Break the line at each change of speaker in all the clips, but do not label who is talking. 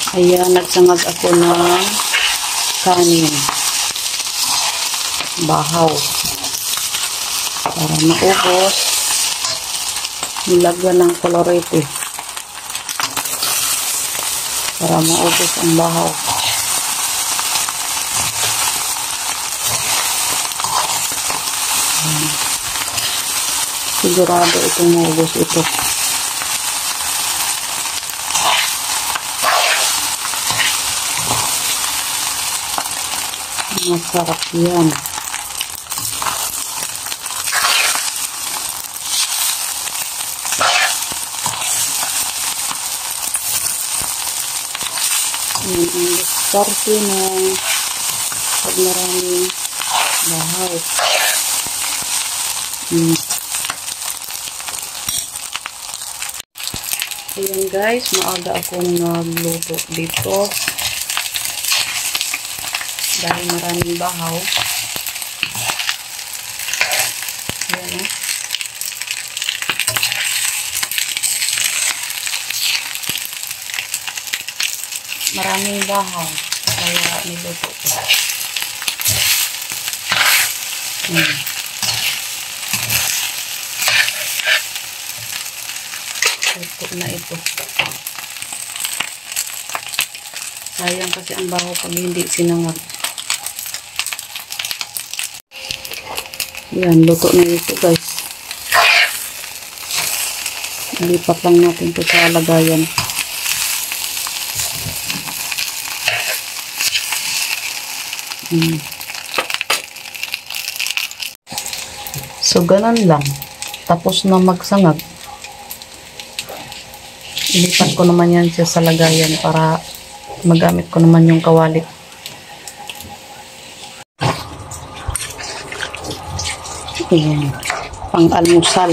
Ayan, nagsangag ako ng kanin. Bahaw. Para maubos. Nilagyan ng kolorete. Para maubos ang bahaw. Sigurado itong maubos ito. Masarap yan. Yan ang diskarte ng pag maraming bahaw. Ayan guys, maaga akong nagluto dito. Dahil maraming bahaw. Ayan o. Maraming bahaw. Kaya niluto ko. Luto na ito. Sayang kasi ang bahaw pag hindi sinangag. Yan, luto na ito guys. Lipat lang natin ito sa lagayan. So, ganun lang. Tapos na magsangag. Ilipat ko naman yan siya sa lagayan para magamit ko naman yung kawali. Ayan. Pang-almusal.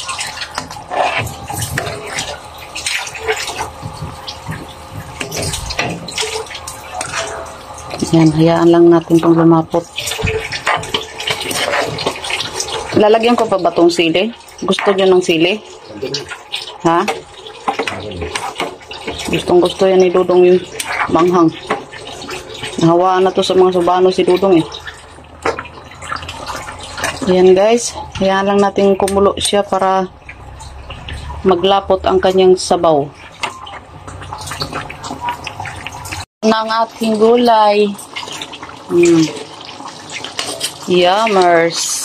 Ayan. Hayaan lang natin itong lumapot. Lalagyan ko pa ba itong sili? Gusto nyo ng sili? Ha? Gustong-gusto yan ni Dudong yung manghang. Nahawaan na to sa mga subano si Dudong eh. Ayan guys. Hayaan lang natin kumulo siya para maglapot ang kanyang sabaw. Ng ating gulay. Yummers.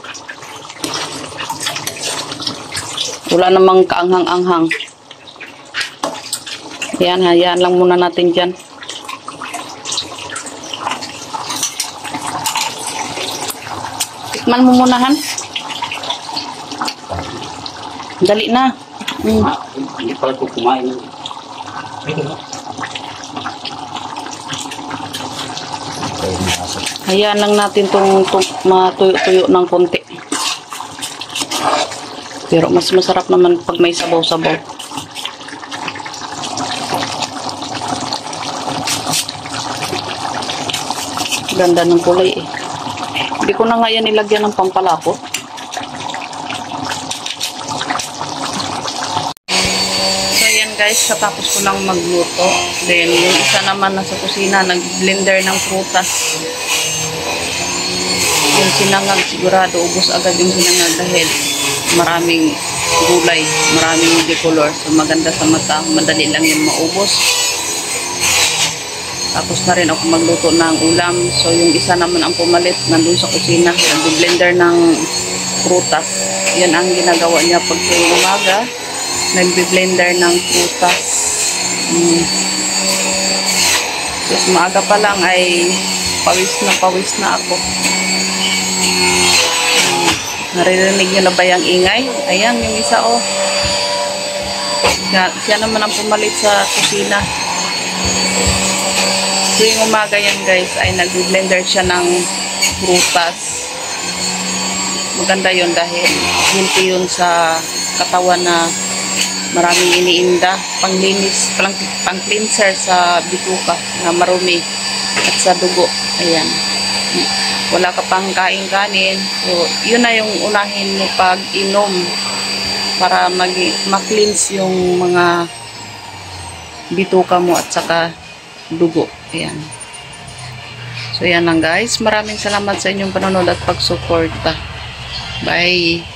Wala namang kaanghang-anghang. Ayan, hayaan lang muna natin dyan. Tikman mo muna, Han. Dali na.
Hindi pala ko kumain.
Hayaan lang natin itong matuyo-tuyo ng konti. Pero mas masarap naman pag may sabaw-sabaw. Ganda ng kulay eh. Hindi ko na nga yan nilagyan ng pampalapot. So yan guys, katapos ko lang magluto. Then yung isa naman nasa kusina, nag-blender ng prutas. Yung sinangag, sigurado ubos agad yung sinangag dahil maraming gulay, maraming decolor. So maganda sa mata, madali lang yung maubos. Tapos na rin ako magluto ng ulam. So yung isa naman ang pumalit nandun sa kusina, nag-blender ng prutas. Yan ang ginagawa niya pag tuwing umaga, nag-blender ng prutas. So maaga pa lang ay pawis na ako. Naririnig nyo na ba yung ingay? Ayan, yung isa oh. Siya naman ang pumalit sa kusina. Tuwing umaga yan guys, ay nag-blender siya ng prutas. Maganda yun dahil healthy yun sa katawan na maraming iniinda. Panglinis, pang-cleanser sa bituka na marumi at sa dugo. Ayan. Wala ka pang kain-kanin. So, yun na yung unahin mo pag-inom para ma-cleanse yung mga bituka mo at saka dugo. Ayan. So, yan lang guys. Maraming salamat sa inyong panonood at pagsuporta. Bye!